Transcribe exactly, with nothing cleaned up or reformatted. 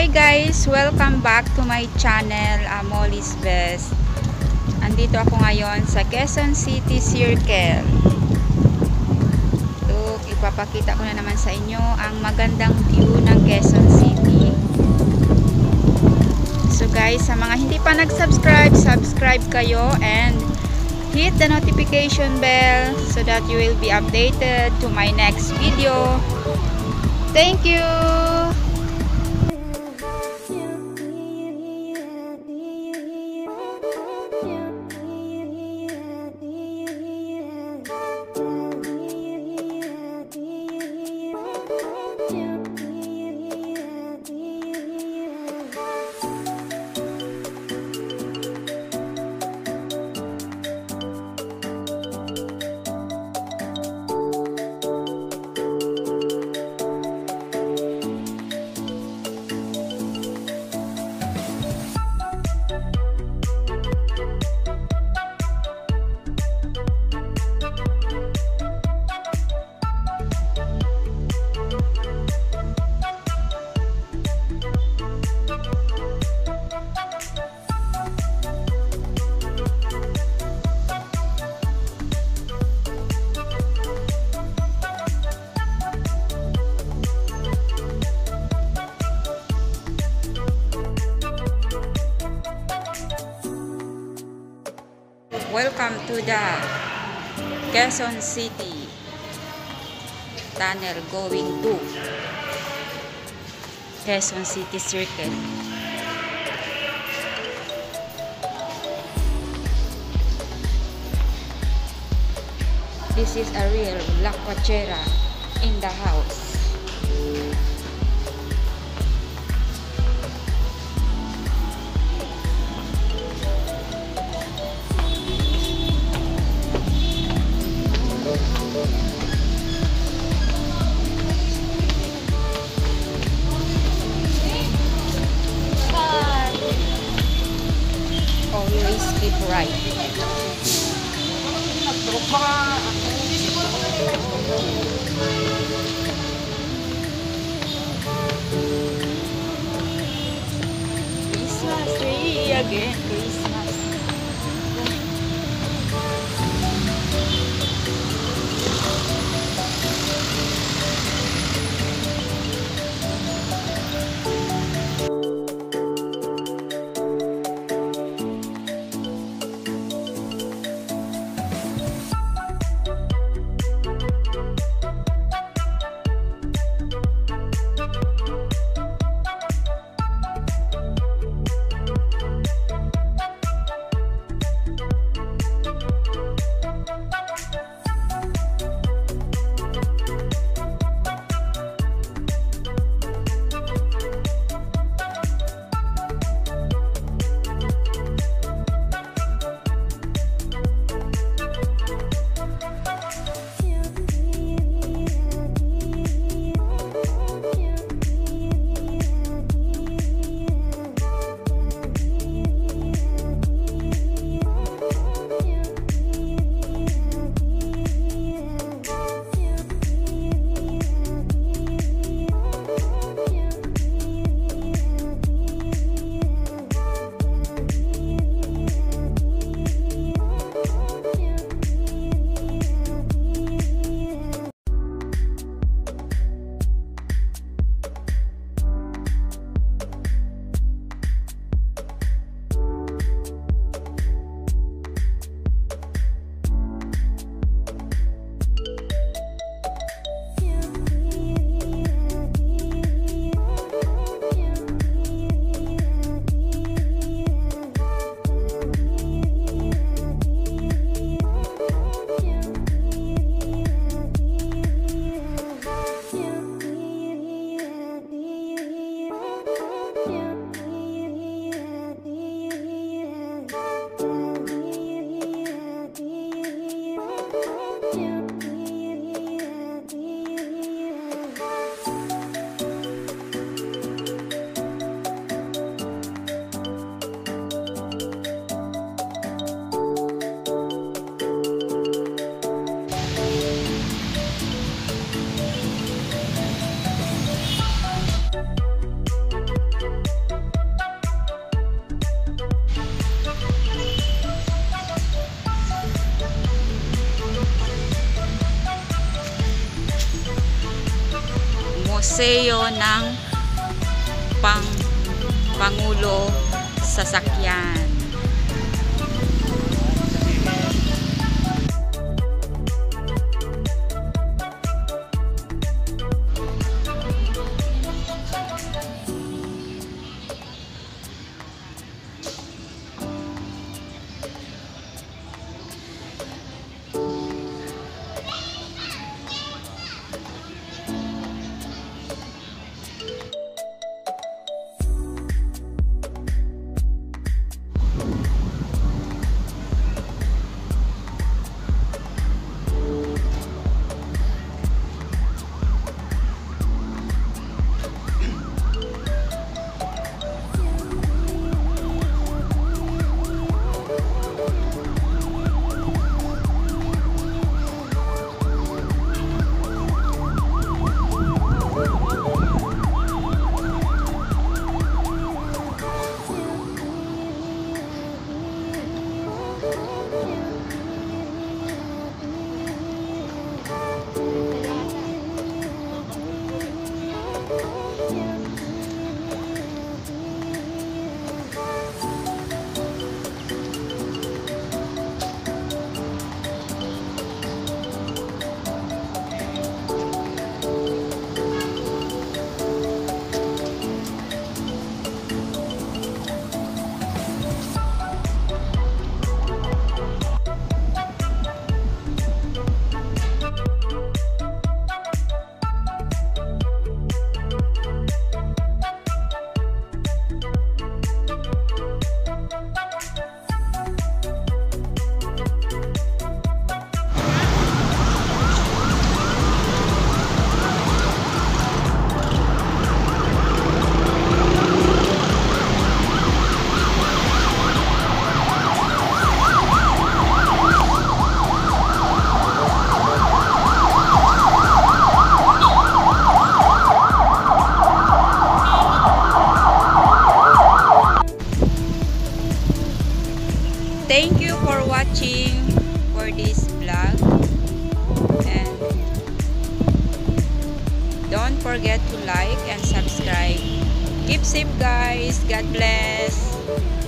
Hi guys! Welcome back to my channel, uh, Molly's Best. Andito ako ngayon sa Quezon City Circle. Look, ipapakita ko na naman sa inyo ang magandang view ng Quezon City. So guys, sa mga hindi pa nag-subscribe, subscribe kayo and hit the notification bell so that you will be updated to my next video. Thank you! Welcome to the Quezon City tunnel going to Quezon City Circle. This is a real La Cuachera in the house. Always keep right. Christmas tree again, Christmas. museo ng pang Pangulo sasakyan. Thank you for watching for this vlog, and don't forget to like and subscribe. Keep safe guys. God bless.